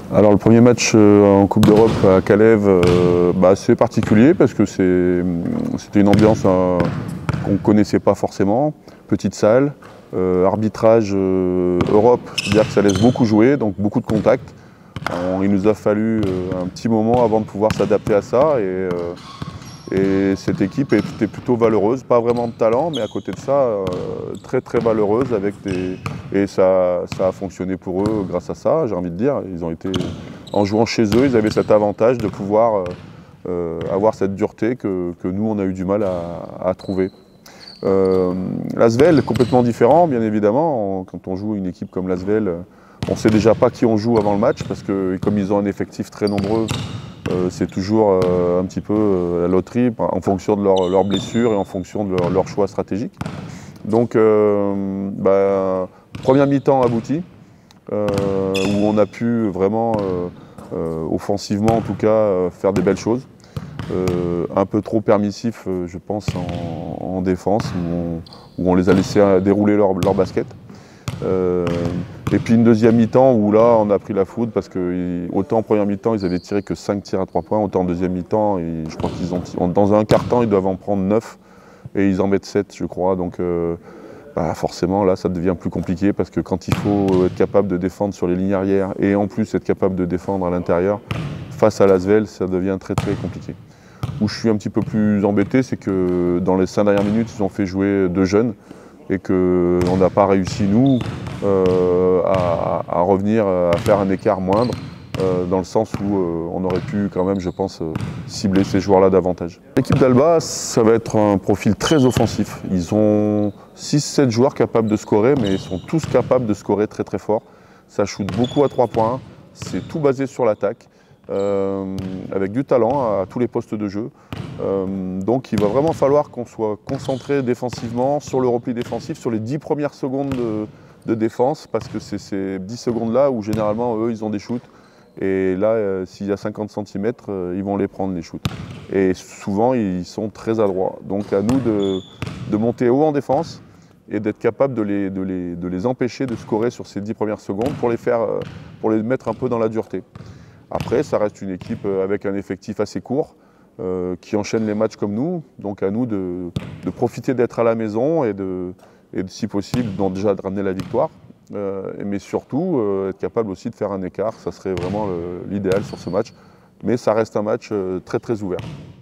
Alors le premier match en Coupe d'Europe à Calève, c'est particulier parce que c'était une ambiance qu'on ne connaissait pas forcément, petite salle, arbitrage Europe, c'est-à-dire que ça laisse beaucoup jouer, donc beaucoup de contacts. Il nous a fallu un petit moment avant de pouvoir s'adapter à ça et cette équipe était plutôt valeureuse, pas vraiment de talent, mais à côté de ça, très très valeureuse et ça a fonctionné pour eux grâce à ça, j'ai envie de dire. En jouant chez eux, ils avaient cet avantage de pouvoir avoir cette dureté que nous on a eu du mal à trouver. L'Asvel est complètement différent, bien évidemment. Quand on joue une équipe comme l'Asvel, on ne sait déjà pas qui on joue avant le match parce que comme ils ont un effectif très nombreux, c'est toujours un petit peu la loterie en fonction de leurs blessures et en fonction de leur choix stratégique. Donc, première mi-temps aboutie, où on a pu vraiment, offensivement en tout cas, faire des belles choses. Un peu trop permissif, je pense, en défense, où on les a laissés dérouler leur basket. Et puis une deuxième mi-temps où là on a pris la foudre parce que autant en première mi-temps ils avaient tiré que 5 tirs à 3 points, autant en deuxième mi-temps, je crois dans un quart temps ils doivent en prendre 9 et ils en mettent 7 je crois. Donc forcément là ça devient plus compliqué parce que quand il faut être capable de défendre sur les lignes arrière et en plus être capable de défendre à l'intérieur, face à l'Asvel ça devient très très compliqué. Où je suis un petit peu plus embêté, c'est que dans les 5 dernières minutes ils ont fait jouer 2 jeunes et qu'on n'a pas réussi, nous, à revenir, à faire un écart moindre, dans le sens où on aurait pu quand même, je pense, cibler ces joueurs-là davantage. L'équipe d'Alba, ça va être un profil très offensif. Ils ont 6-7 joueurs capables de scorer, mais ils sont tous capables de scorer très très fort. Ça shoot beaucoup à 3 points, c'est tout basé sur l'attaque. Avec du talent à tous les postes de jeu. Donc il va vraiment falloir qu'on soit concentré défensivement sur le repli défensif, sur les 10 premières secondes de défense, parce que c'est ces 10 secondes-là où généralement eux ils ont des shoots. Et là, s'il y a 50 cm, ils vont les prendre les shoots. Et souvent ils sont très adroits. Donc à nous de monter haut en défense et d'être capable de les empêcher de scorer sur ces 10 premières secondes pour les mettre un peu dans la dureté. Après, ça reste une équipe avec un effectif assez court, qui enchaîne les matchs comme nous. Donc à nous de profiter d'être à la maison et si possible, déjà de ramener la victoire. Mais surtout, être capable aussi de faire un écart. Ça serait vraiment l'idéal sur ce match. Mais ça reste un match très très ouvert.